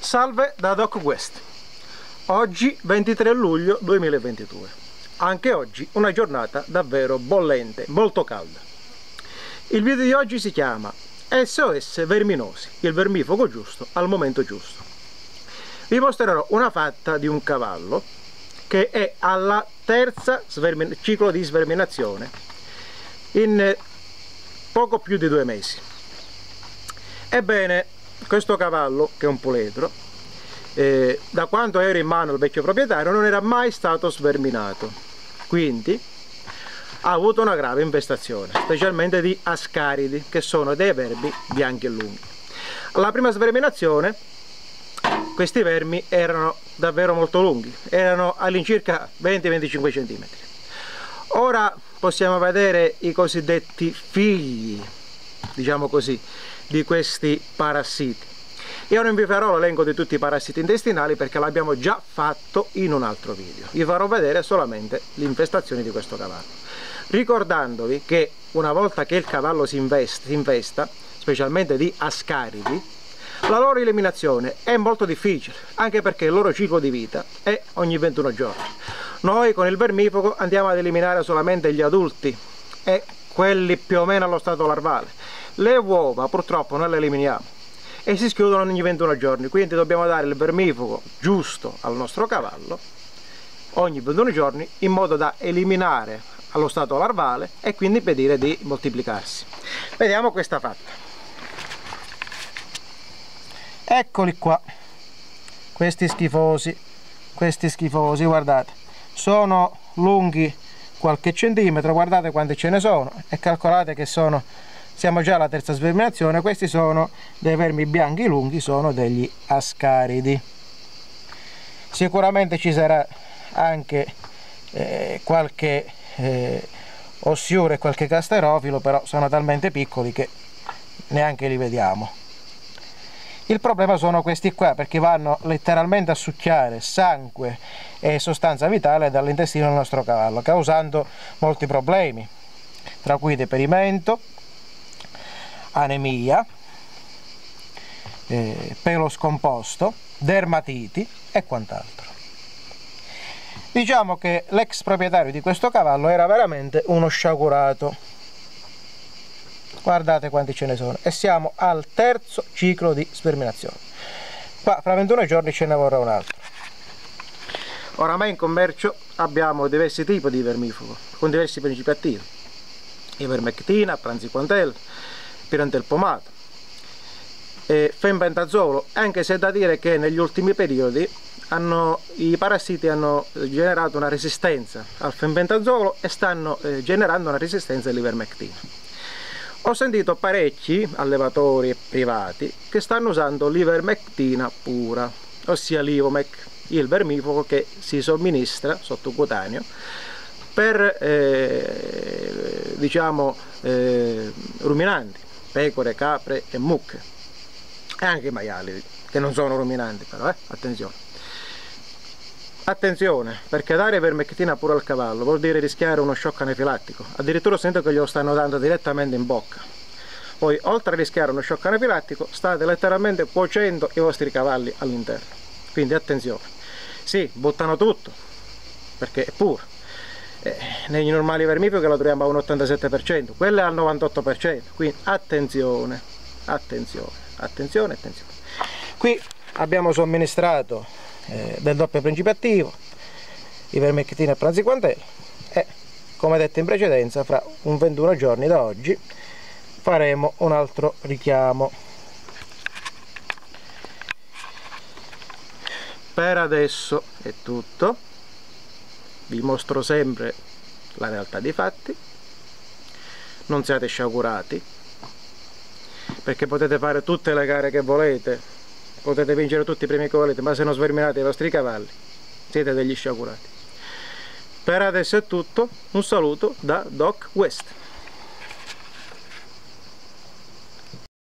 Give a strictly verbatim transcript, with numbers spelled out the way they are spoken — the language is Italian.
Salve da Doc West. Oggi ventitré luglio duemilaventidue. Anche oggi una giornata davvero bollente, molto calda. Il video di oggi si chiama S O S Verminosi, il vermifugo giusto al momento giusto. Vi mostrerò una fatta di un cavallo che è alla terza ciclo di sverminazione in poco più di due mesi. Ebbene, questo cavallo, che è un puledro, eh, da quando ero in mano al vecchio proprietario non era mai stato sverminato, quindi ha avuto una grave infestazione, specialmente di ascaridi, che sono dei vermi bianchi e lunghi. Alla prima sverminazione questi vermi erano davvero molto lunghi, erano all'incirca venti venticinque centimetri. Ora possiamo vedere i cosiddetti figli, diciamo così, di questi parassiti. Io non vi farò l'elenco di tutti i parassiti intestinali perché l'abbiamo già fatto in un altro video. Vi farò vedere solamente le infestazioni di questo cavallo, ricordandovi che una volta che il cavallo si investa, si infesta, specialmente di ascaridi, la loro eliminazione è molto difficile, anche perché il loro ciclo di vita è ogni ventuno giorni. Noi con il vermifugo andiamo ad eliminare solamente gli adulti e quelli più o meno allo stato larvale. Le uova purtroppo non le eliminiamo e si schiudono ogni ventuno giorni, quindi dobbiamo dare il vermifugo giusto al nostro cavallo ogni ventuno giorni in modo da eliminare allo stato larvale e quindi impedire di moltiplicarsi. Vediamo questa fatta. Eccoli qua, questi schifosi, questi schifosi, guardate, sono lunghi qualche centimetro, guardate quanti ce ne sono e calcolate che sono, siamo già alla terza sverminazione. Questi sono dei vermi bianchi lunghi, sono degli ascaridi. Sicuramente ci sarà anche eh, qualche eh, ossiure e qualche casterofilo, però sono talmente piccoli che neanche li vediamo. Il problema sono questi qua, perché vanno letteralmente a succhiare sangue e sostanza vitale dall'intestino del nostro cavallo, causando molti problemi, tra cui deperimento, anemia, eh, pelo scomposto, dermatiti e quant'altro. Diciamo che l'ex proprietario di questo cavallo era veramente uno sciagurato. Guardate quanti ce ne sono e siamo al terzo ciclo di sverminazione. Qua fra ventuno giorni ce ne vorrà un altro. Oramai in commercio abbiamo diversi tipi di vermifugo con diversi principi attivi: ivermectina, praziquantel, pirantel pomato e fenbendazolo, anche se è da dire che negli ultimi periodi hanno, i parassiti hanno generato una resistenza al fenbendazolo e stanno eh, generando una resistenza all'ivermectina. Ho sentito parecchi allevatori privati che stanno usando l'ivermectina pura, ossia l'Ivomec, il vermifugo che si somministra sottocutaneo per eh, diciamo eh, ruminanti, pecore, capre e mucche, e anche maiali che non sono ruminanti, però eh, attenzione. Attenzione, perché dare ivermectina pure al cavallo vuol dire rischiare uno shock anafilattico. Addirittura sento che glielo stanno dando direttamente in bocca. Poi, oltre a rischiare uno shock anafilattico, state letteralmente cuocendo i vostri cavalli all'interno. Quindi attenzione. Sì, buttano tutto, perché è puro. Eh, negli normali vermifughi lo troviamo a un ottantasette per cento, quelle al novantotto per cento. Quindi attenzione, attenzione, attenzione, attenzione. Qui abbiamo somministrato Eh, del doppio principio attivo, ivermectina e praziquantel, e come detto in precedenza fra un ventuno giorni da oggi faremo un altro richiamo. Per adesso è tutto, vi mostro sempre la realtà dei fatti, non siate sciagurati, perché potete fare tutte le gare che volete, potete vincere tutti i premi che volete, ma se non sverminate i vostri cavalli siete degli sciagurati. Per adesso è tutto, un saluto da Doc West.